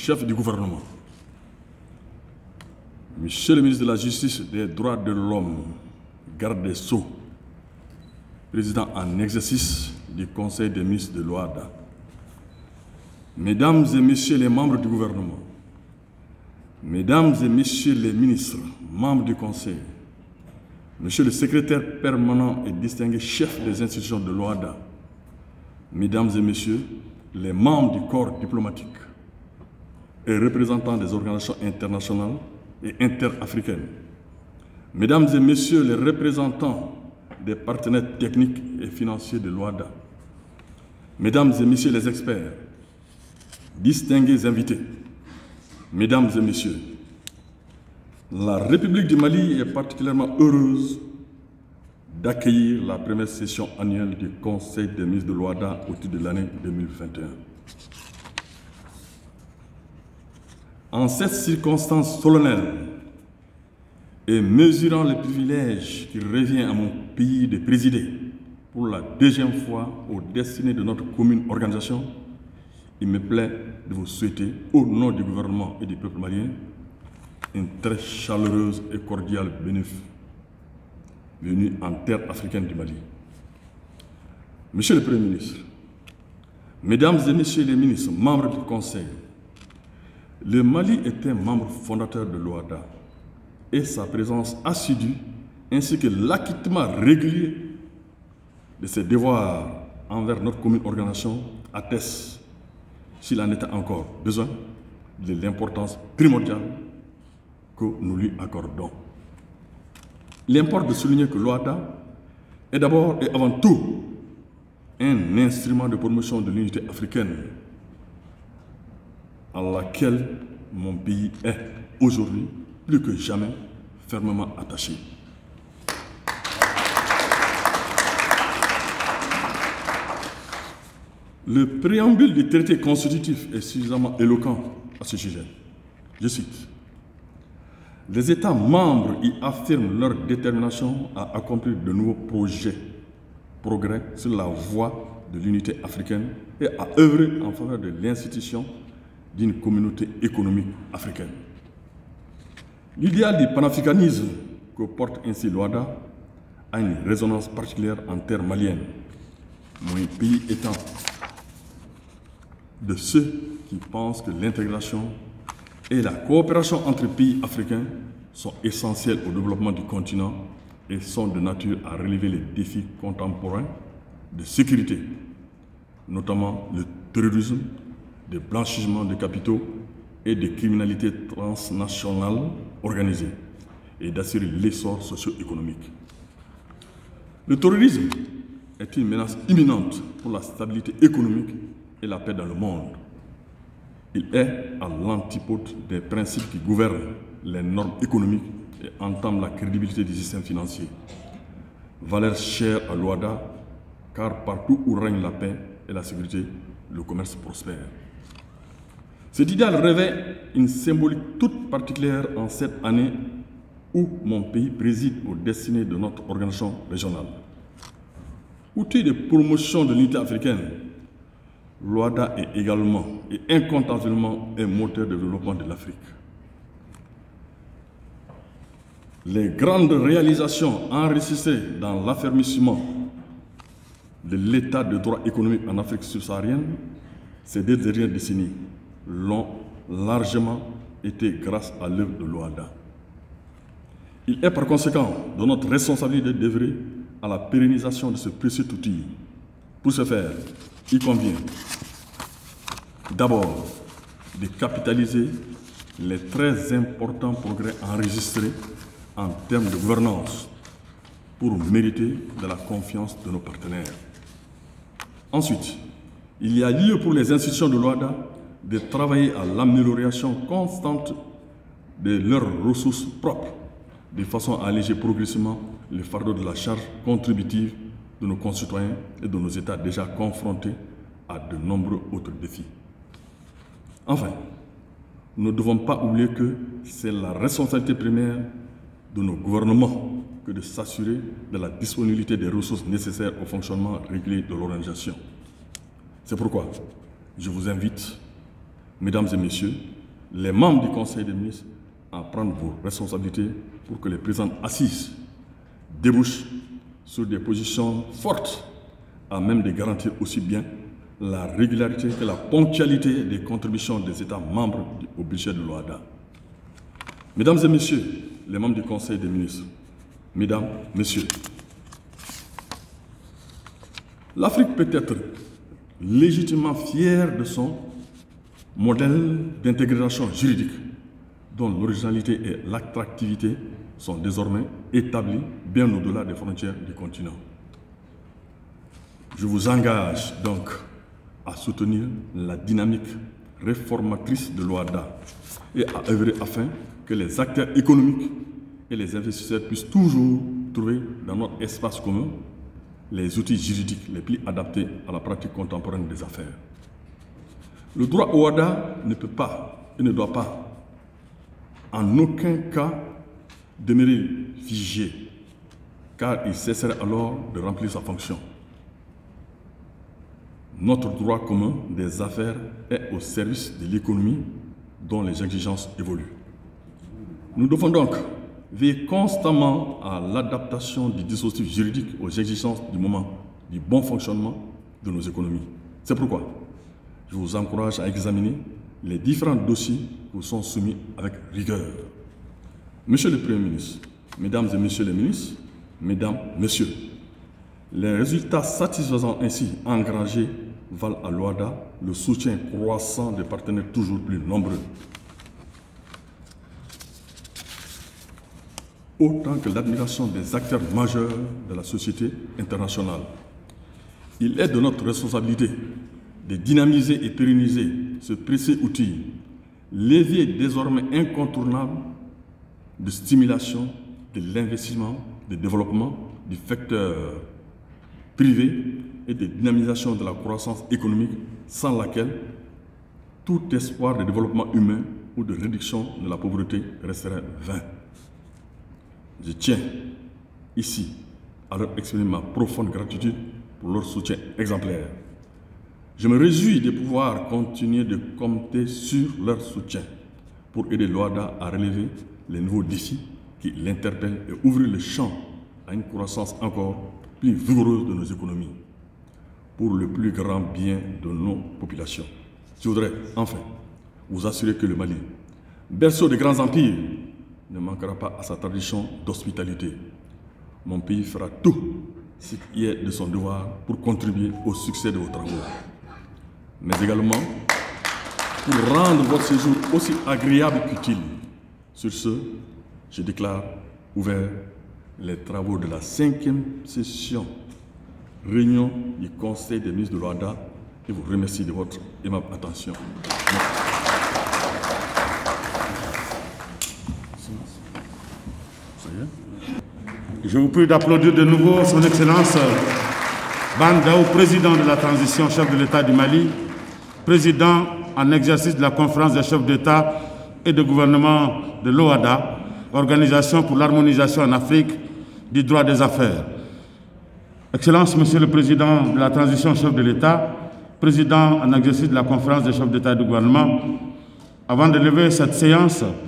chef du gouvernement, Monsieur le ministre de la Justice, des Droits de l'Homme, garde des Sceaux, président en exercice du Conseil des ministres de l'OHADA, Mesdames et Messieurs les membres du gouvernement, Mesdames et Messieurs les ministres, membres du Conseil, Monsieur le secrétaire permanent et distingué chef des institutions de l'OHADA, Mesdames et Messieurs les membres du corps diplomatique et représentants des organisations internationales et interafricaines, Mesdames et Messieurs les représentants des partenaires techniques et financiers de l'OHADA, Mesdames et Messieurs les experts, distingués invités, Mesdames et Messieurs, la République du Mali est particulièrement heureuse d'accueillir la première session annuelle du Conseil des ministres de l'OHADA au titre de l'année 2021. En cette circonstance solennelle et mesurant le privilège qui revient à mon pays de présider pour la deuxième fois aux destinées de notre commune organisation, il me plaît de vous souhaiter, au nom du gouvernement et du peuple malien, une très chaleureuse et cordiale venue en terre africaine du Mali. Monsieur le Premier ministre, Mesdames et Messieurs les ministres, membres du Conseil, le Mali est un membre fondateur de l'OHADA et sa présence assidue ainsi que l'acquittement régulier de ses devoirs envers notre commune organisation attestent, s'il en était encore besoin, de l'importance primordiale que nous lui accordons. Il importe de souligner que l'OHADA est d'abord et avant tout un instrument de promotion de l'unité africaine à laquelle mon pays est aujourd'hui plus que jamais fermement attaché. Le préambule du traité constitutif est suffisamment éloquent à ce sujet. Je cite: les États membres y affirment leur détermination à accomplir de nouveaux progrès sur la voie de l'unité africaine et à œuvrer en faveur de l'institution d'une communauté économique africaine. L'idéal du panafricanisme que porte ainsi l'OHADA a une résonance particulière en terre malienne, mon pays étant de ceux qui pensent que l'intégration et la coopération entre pays africains sont essentielles au développement du continent et sont de nature à relever les défis contemporains de sécurité, notamment le terrorisme, le blanchiment de capitaux et de criminalité transnationale organisée, et d'assurer l'essor socio-économique. Le terrorisme est une menace imminente pour la stabilité économique et la paix dans le monde. Il est à l'antipode des principes qui gouvernent les normes économiques et entament la crédibilité du système financier. Valeur chère à l'OHADA, car partout où règne la paix et la sécurité, le commerce prospère. Cet idéal revêt une symbolique toute particulière en cette année où mon pays préside aux destinées de notre organisation régionale. Outil de promotion de l'unité africaine, l'OHADA est également et incontestablement un moteur de développement de l'Afrique. Les grandes réalisations enregistrées dans l'affermissement de l'état de droit économique en Afrique subsaharienne ces deux dernières décennies l'ont largement été grâce à l'œuvre de l'OHADA. Il est par conséquent de notre responsabilité d'œuvrer à la pérennisation de ce précieux outil. Pour ce faire, il convient d'abord de capitaliser les très importants progrès enregistrés en termes de gouvernance pour mériter de la confiance de nos partenaires. Ensuite, il y a lieu pour les institutions de l'OHADA de travailler à l'amélioration constante de leurs ressources propres, de façon à alléger progressivement le fardeau de la charge contributive de nos concitoyens et de nos États déjà confrontés à de nombreux autres défis. Enfin, nous ne devons pas oublier que c'est la responsabilité primaire de nos gouvernements que de s'assurer de la disponibilité des ressources nécessaires au fonctionnement régulier de l'organisation. C'est pourquoi je vous invite, Mesdames et Messieurs, les membres du Conseil des ministres à prendre vos responsabilités pour que les présentes assises débouchent sur des positions fortes à même de garantir aussi bien la régularité que la ponctualité des contributions des États membres au budget de l'OHADA. Mesdames et messieurs, les membres du Conseil des ministres, mesdames, messieurs, l'Afrique peut être légitimement fière de son modèle d'intégration juridique dont l'originalité et l'attractivité sont désormais établies bien au-delà des frontières du continent. Je vous engage donc à soutenir la dynamique réformatrice de l'OHADA et à œuvrer afin que les acteurs économiques et les investisseurs puissent toujours trouver dans notre espace commun les outils juridiques les plus adaptés à la pratique contemporaine des affaires. Le droit OHADA ne peut pas et ne doit pas en aucun cas demeurer figé, car il cesserait alors de remplir sa fonction. Notre droit commun des affaires est au service de l'économie dont les exigences évoluent. Nous devons donc veiller constamment à l'adaptation du dispositif juridique aux exigences du moment du bon fonctionnement de nos économies. C'est pourquoi je vous encourage à examiner les différents dossiers qui vous sont soumis avec rigueur. Monsieur le Premier ministre, Mesdames et Messieurs les ministres, Mesdames, Messieurs, les résultats satisfaisants ainsi engrangés valent à l'OHADA le soutien croissant des partenaires toujours plus nombreux, autant que l'admiration des acteurs majeurs de la société internationale. Il est de notre responsabilité de dynamiser et pérenniser ce précieux outil, levier désormais incontournable de stimulation de l'investissement, de développement du secteur privé et de dynamisation de la croissance économique, sans laquelle tout espoir de développement humain ou de réduction de la pauvreté resterait vain. Je tiens ici à leur exprimer ma profonde gratitude pour leur soutien exemplaire. Je me réjouis de pouvoir continuer de compter sur leur soutien pour aider l'OHADA à relever les nouveaux défis qui l'interpellent et ouvrir le champ à une croissance encore plus vigoureuse de nos économies pour le plus grand bien de nos populations. Je voudrais enfin vous assurer que le Mali, berceau des grands empires, ne manquera pas à sa tradition d'hospitalité. Mon pays fera tout ce qui est de son devoir pour contribuer au succès de vos travaux, mais également pour rendre votre séjour aussi agréable qu'utile. Sur ce, je déclare ouvert les travaux de la 5e session réunion du Conseil des ministres de l'OHADA et vous remercie de votre aimable attention. Je vous prie d'applaudir de nouveau son Excellence Ban Daou, président de la transition, chef de l'État du Mali, président en exercice de la conférence des chefs d'État et de gouvernement de l'OHADA, Organisation pour l'harmonisation en Afrique du droit des affaires. Excellence, Monsieur le Président de la transition, chef de l'État, président en exercice de la conférence des chefs d'État et de gouvernement, avant de lever cette séance,